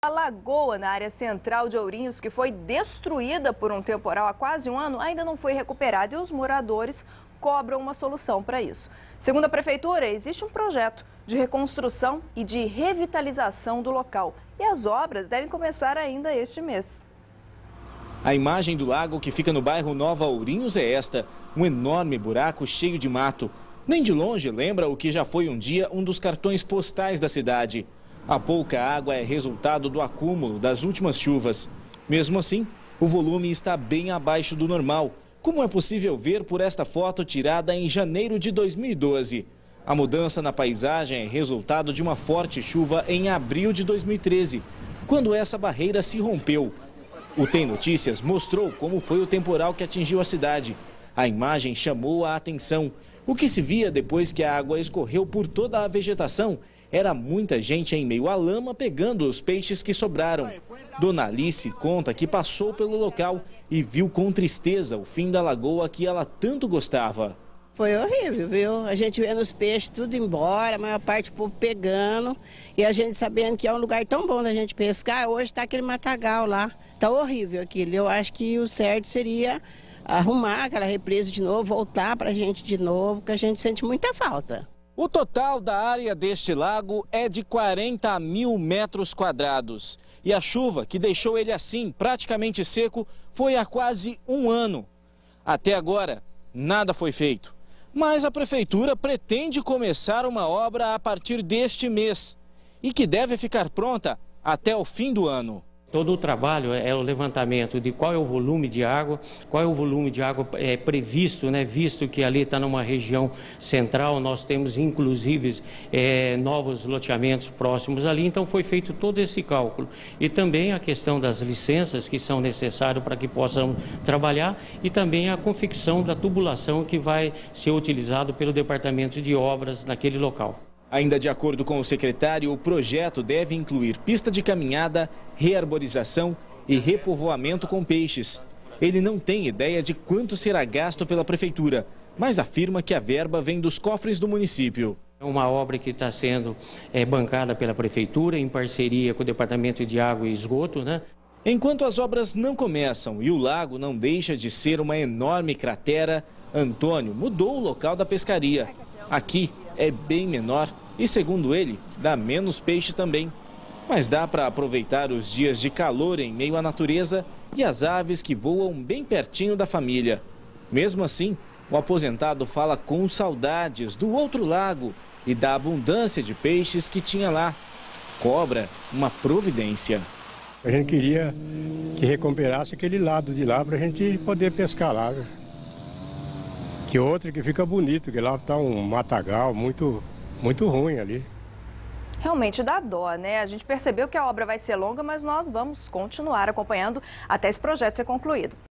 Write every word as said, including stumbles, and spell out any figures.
A lagoa na área central de Ourinhos, que foi destruída por um temporal há quase um ano, ainda não foi recuperada e os moradores cobram uma solução para isso. Segundo a prefeitura, existe um projeto de reconstrução e de revitalização do local e as obras devem começar ainda este mês. A imagem do lago que fica no bairro Nova Ourinhos é esta, um enorme buraco cheio de mato. Nem de longe lembra o que já foi um dia um dos cartões postais da cidade. A pouca água é resultado do acúmulo das últimas chuvas. Mesmo assim, o volume está bem abaixo do normal, como é possível ver por esta foto tirada em janeiro de dois mil e doze. A mudança na paisagem é resultado de uma forte chuva em abril de dois mil e treze, quando essa barreira se rompeu. O Tem Notícias mostrou como foi o temporal que atingiu a cidade. A imagem chamou a atenção. O que se via depois que a água escorreu por toda a vegetação era muita gente em meio à lama pegando os peixes que sobraram. Dona Alice conta que passou pelo local e viu com tristeza o fim da lagoa que ela tanto gostava. Foi horrível, viu? A gente vendo os peixes tudo embora, a maior parte do povo pegando. E a gente sabendo que é um lugar tão bom da gente pescar, hoje está aquele matagal lá. Tá horrível aquilo. Eu acho que o certo seria arrumar aquela represa de novo, voltar para a gente de novo, porque a gente sente muita falta. O total da área deste lago é de quarenta mil metros quadrados. E a chuva que deixou ele assim, praticamente seco, foi há quase um ano. Até agora, nada foi feito. Mas a prefeitura pretende começar uma obra a partir deste mês e que deve ficar pronta até o fim do ano. Todo o trabalho é o levantamento de qual é o volume de água, qual é o volume de água é, previsto, né, visto que ali está numa região central, nós temos inclusive é, novos loteamentos próximos ali, então foi feito todo esse cálculo. E também a questão das licenças que são necessárias para que possam trabalhar e também a confecção da tubulação que vai ser utilizado pelo Departamento de Obras naquele local. Ainda de acordo com o secretário, o projeto deve incluir pista de caminhada, rearborização e repovoamento com peixes. Ele não tem ideia de quanto será gasto pela prefeitura, mas afirma que a verba vem dos cofres do município. É uma obra que está sendo é, bancada pela prefeitura em parceria com o Departamento de Água e Esgoto, né? Enquanto as obras não começam e o lago não deixa de ser uma enorme cratera, Antônio mudou o local da pescaria. Aqui é bem menor e, segundo ele, dá menos peixe também. Mas dá para aproveitar os dias de calor em meio à natureza e as aves que voam bem pertinho da família. Mesmo assim, o aposentado fala com saudades do outro lago e da abundância de peixes que tinha lá. Cobra uma providência. A gente queria que recuperasse aquele lado de lá para a gente poder pescar lá. Que outro que fica bonito, que lá está um matagal muito, muito ruim ali. Realmente dá dó, né? A gente percebeu que a obra vai ser longa, mas nós vamos continuar acompanhando até esse projeto ser concluído.